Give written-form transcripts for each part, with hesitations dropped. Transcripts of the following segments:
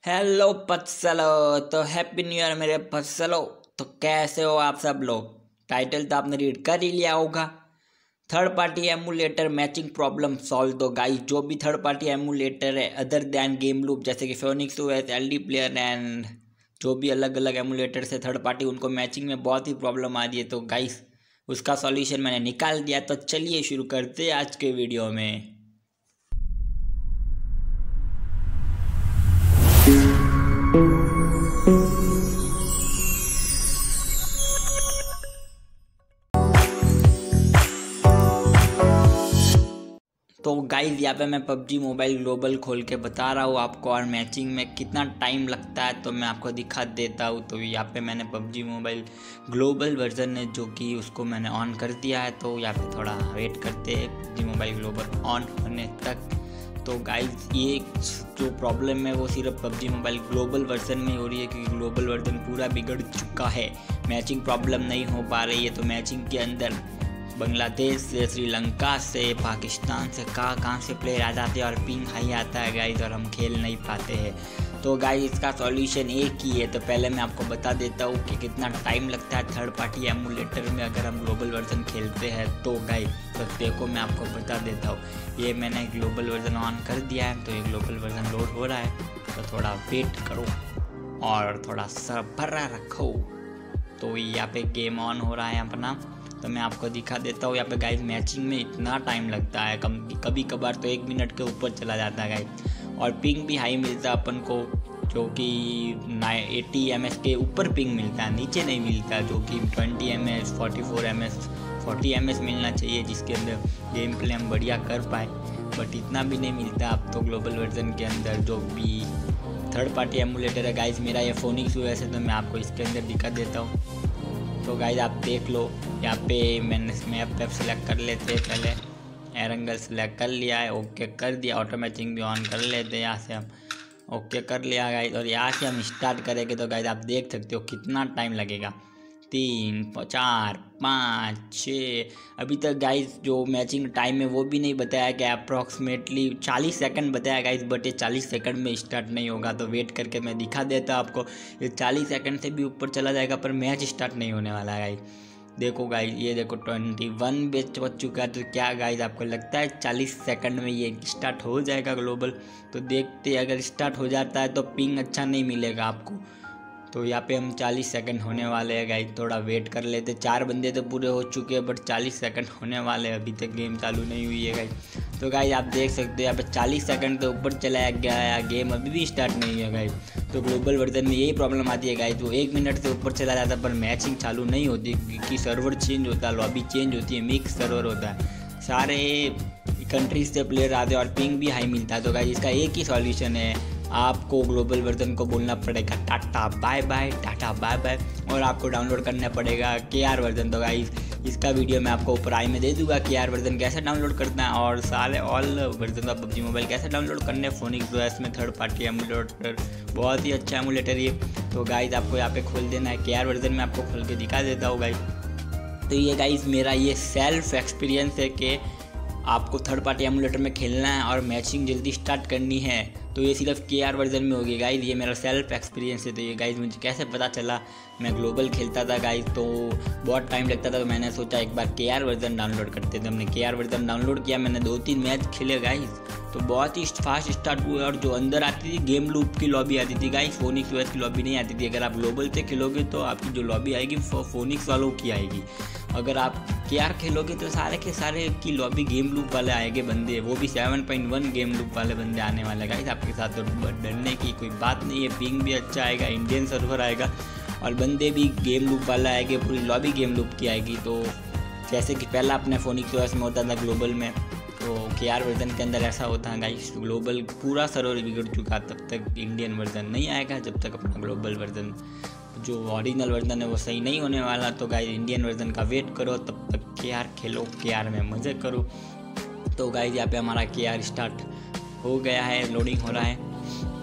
Hello पत्सलो। तो happy new year मेरे पत्सलो। तो कैसे हो आप सब लोग। टाइटल तो आपने रीड कर ही लिया होगा। Third party emulator matching problem solve. तो गाइस जो भी थर्ड पार्टी एमुलेटर है अदर दैन गेम लूप जैसे कि Phoenix OS, LD player and जो भी अलग अलग एमुलेटर से थर्ड पार्टी उनको मैचिंग में बहुत ही प्रॉब्लम आ रही है। तो गाइस उसका सॉल्यूशन मैंने निकाल दिया। तो चलिए शुरू करते हैं आज के वीडियो में। तो गाइज यहाँ पे मैं पबजी मोबाइल ग्लोबल खोल के बता रहा हूँ आपको और मैचिंग में कितना टाइम लगता है तो मैं आपको दिखा देता हूँ। तो यहाँ पे मैंने पबजी मोबाइल ग्लोबल वर्जन है जो कि उसको मैंने ऑन कर दिया है। तो यहाँ पे थोड़ा वेट करते हैं पबजी मोबाइल ग्लोबल ऑन होने तक। तो गाइज ये जो प्रॉब्लम है वो सिर्फ पबजी मोबाइल ग्लोबल वर्जन में हो रही है क्योंकि ग्लोबल वर्जन पूरा बिगड़ चुका है। मैचिंग प्रॉब्लम नहीं हो पा रही है। तो मैचिंग के अंदर बांग्लादेश से, श्रीलंका से, पाकिस्तान से कहाँ से प्लेयर आ जाते हैं और पिंग हाई आता है गाइस और हम खेल नहीं पाते हैं। तो गाइस इसका सॉल्यूशन एक ही है। तो पहले मैं आपको बता देता हूँ कि कितना टाइम लगता है थर्ड पार्टी एमुलेटर में अगर हम ग्लोबल वर्जन खेलते हैं। तो गाइस तो देखो मैं आपको बता देता हूँ। ये मैंने ग्लोबल वर्जन ऑन कर दिया है। तो ये ग्लोबल वर्जन लोड हो रहा है। तो थोड़ा वेट करो और थोड़ा सब्र रखो। तो यहाँ पे गेम ऑन हो रहा है अपना। तो मैं आपको दिखा देता हूँ। यहाँ पे गाइस मैचिंग में इतना टाइम लगता है, कभी कभार तो 1 मिनट के ऊपर चला जाता है गाइस। और पिंग भी हाई मिलता है अपन को जो कि 80 ms के ऊपर पिंग मिलता है, नीचे नहीं मिलता जो कि 20 ms 44 ms 40 ms मिलना चाहिए जिसके अंदर गेम प्ले हम बढ़िया कर पाए। बट इतना भी नहीं मिलता अब तो ग्लोबल वर्जन के अंदर जो भी थर्ड पार्टी एमुलेटर है गाइस। मेरा ये फोनिक्स ओएस है तो मैं आपको इसके अंदर दिखा देता हूँ। तो गाइस आप देख लो यहाँ पे मैंने मैप सेलेक्ट कर लेते हैं। पहले एरंगल सेलेक्ट कर लिया है, ओके कर दिया। ऑटो मैचिंग भी ऑन कर लेते हैं। यहाँ से हम ओके कर लिया गाइस और यहाँ से हम स्टार्ट करेंगे। तो गाइस आप देख सकते हो कितना टाइम लगेगा। 3 4 5 6 अभी तक गाइस जो मैचिंग टाइम है वो भी नहीं बताया गया। अप्रॉक्सीमेटली 40 सेकंड बताया गाइस बट ये 40 सेकंड में स्टार्ट नहीं होगा। तो वेट करके मैं दिखा देता आपको। ये 40 सेकंड से भी ऊपर चला जाएगा पर मैच स्टार्ट नहीं होने वाला है गाइस। देखो गाइस ये देखो 21 बेच बच चुका है। तो क्या गाइस आपको लगता है 40 सेकंड में ये स्टार्ट हो जाएगा ग्लोबल। तो देखते अगर स्टार्ट हो जाता है तो पिंग अच्छा नहीं मिलेगा आपको। तो यहाँ पे हम 40 सेकंड होने वाले हैं गाइस। थोड़ा वेट कर लेते। 4 बंदे तो पूरे हो चुके हैं बट 40 सेकंड होने वाले हैं, अभी तक गेम चालू नहीं हुई है गाइस। तो गाइस आप देख सकते हो यहाँ पे 40 सेकंड के ऊपर चला गया है, गेम अभी भी स्टार्ट नहीं है गाइस। तो ग्लोबल वर्जन में यही प्रॉब्लम आती है गाइस। वो 1 मिनट से ऊपर चला जाता है पर मैचिंग चालू नहीं होती क्योंकि सर्वर चेंज होता है, लॉबी चेंज होती है, मिक्स सर्वर होता है, सारे कंट्रीज से प्लेयर आते हैं और पिंग भी हाई मिलता है। तो गाइस इसका एक ही सॉल्यूशन है, आपको ग्लोबल वर्जन को बोलना पड़ेगा tata bye bye, tata bye bye और आपको डाउनलोड करना पड़ेगा KR वर्जन। तो गाइस इसका वीडियो मैं आपको ऊपर आई में दे दूंगा KR वर्जन कैसे डाउनलोड करना है और सारे all version of PUBG mobile कैसे डाउनलोड करने हैं। फोनिक्स ओएस में थर्ड पार्टी एमुलेटर बहुत ही अच्छा एमुलेटर ये। तो गाइस आपको यहाँ पे खोल देना है। KR वर्जन में आपको खोल के दिखा देता हूँ गाइस। तो ये गाइस मेरा ये सेल्फ एक्सपीरियंस है कि आपको थर्ड पार्टी एमुलेटर में खेलना है और मैचिंग जल्दी स्टार्ट करनी है तो ये सिर्फ KR वर्जन में होगी गाइस। ये मेरा सेल्फ एक्सपीरियंस है। तो ये गाइस मुझे कैसे पता चला, मैं ग्लोबल खेलता था गाइस तो बहुत टाइम लगता था। तो मैंने सोचा एक बार KR वर्जन डाउनलोड करते थे। हमने KR वर्जन डाउनलोड किया, मैंने 2-3 मैच खेले गाइस तो बहुत ही फास्ट स्टार्ट हुआ। और जो अंदर आती थी गेम लूप की लॉबी आती थी गाइस, फोनिक्स ओएस की लॉबी नहीं आती थी। अगर आप ग्लोबल से खेलोगे तो आपकी जो लॉबी आएगी फोनिक्स वालों की आएगी। अगर आप KR खेलोगे तो सारे के सारे की लॉबी गेम लूप वाले आएंगे बंदे, वो भी 7.1 गेम लूप वाले बंदे आने वाले गाइस आपके साथ। तो डरने की कोई बात नहीं है, पिंग भी अच्छा आएगा, इंडियन सर्वर आएगा और बंदे भी गेम लूप वाला आएंगे, पूरी लॉबी गेम लूप की आएगी। तो जैसे कि पहला अपने फोनिक्स ओएस में होता था ग्लोबल में, तो KR वर्जन के अंदर ऐसा होता है गाइस। ग्लोबल पूरा सर्वर बिगड़ चुका, तब तक इंडियन वर्जन नहीं आएगा जब तक अपना ग्लोबल वर्जन जो ओरिजिनल वर्जन है वो सही नहीं होने वाला। तो गाइस इंडियन वर्जन का वेट करो, तब तक KR खेलो, KR में मज़े करो। तो गाइस यहाँ पे हमारा KR स्टार्ट हो गया है, लोडिंग हो रहा है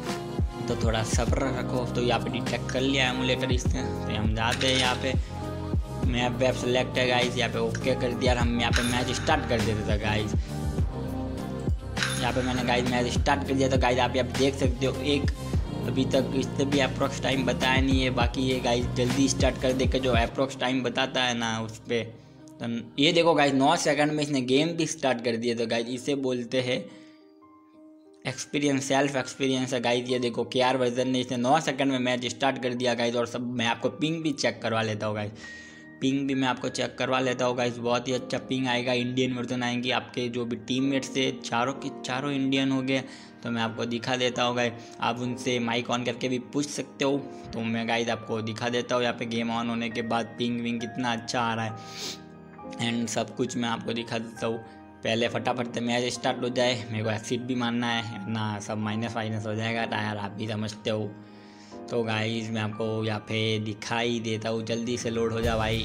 तो थोड़ा सब्र रखो। तो यहाँ पे डिटेक्ट कर लिया एमुलेटर इसने। तो हम जाते हैं यहाँ पे मैप वेब सेलेक्ट है गाइस, यहाँ पे ओके कर दिया और हम यहाँ पे मैच स्टार्ट कर देते थे गाइस। यहाँ पे मैंने गाइस मैच स्टार्ट कर दिया। तो गाइस आप यहाँ देख सकते हो एक अभी तक इससे भी अप्रोक्स टाइम बताया नहीं है। बाकी ये गाइस जल्दी स्टार्ट कर दे के जो अप्रोक्स टाइम बताता है ना उस पर, तो ये देखो गाइस 9 सेकंड में इसने गेम भी स्टार्ट कर दिया। तो गाइस इसे बोलते हैं एक्सपीरियंस, सेल्फ एक्सपीरियंस है गाइस। ये देखो KR वर्जन ने इसने 9 सेकंड में मैच स्टार्ट कर दिया गाइस। और सब मैं आपको पिंग भी चेक करवा लेता हूँ गाइस, पिंग भी मैं आपको चेक करवा लेता हूँ गाइस। बहुत ही अच्छा पिंग आएगा, इंडियन वर्जन आएंगी आपके जो भी टीममेट्स थे चारों के चारों इंडियन हो गए। तो मैं आपको दिखा देता हूँ गाइस, आप उनसे माइक ऑन करके भी पूछ सकते हो। तो मैं गाइस आपको दिखा देता हूँ यहाँ पे गेम ऑन होने के बाद पिंग विंग कितना अच्छा आ रहा है एंड सब कुछ मैं आपको दिखा देता हूँ। पहले फटाफट से मैच स्टार्ट हो जाए, मेरे को एक्सिट भी मारना है ना, सब माइनस वाइनस हो जाएगा टायर, आप भी समझते हो। तो गाइस मैं आपको यहाँ पे दिखाई देता हूँ, जल्दी से लोड हो जा भाई।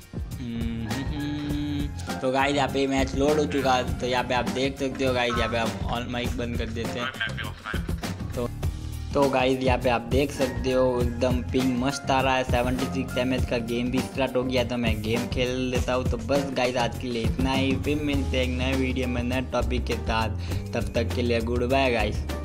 तो गाइस यहाँ पे मैच लोड हो चुका, तो यहाँ पे आप देख सकते हो गाइस, यहाँ पे आप ऑल माइक बंद कर देते हैं। तो गाइस यहाँ पे आप देख सकते हो एकदम पिंग मस्त आ रहा है। 76 MS का गेम भी स्टार्ट हो गया, तो मैं गेम खेल लेता हूँ। तो बस गाइस आज के लिए इतना ही, फिर मिलते हैं एक नए वीडियो में नए टॉपिक के साथ। तब तक के लिए गुड बाय गाइस।